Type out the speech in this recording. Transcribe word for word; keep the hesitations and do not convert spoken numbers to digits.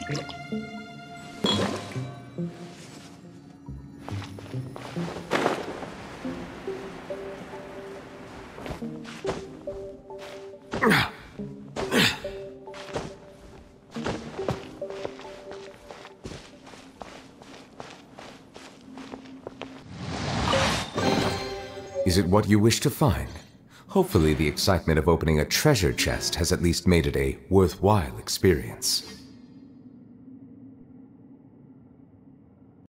Is it what you wish to find? Hopefully the excitement of opening a treasure chest has at least made it a worthwhile experience.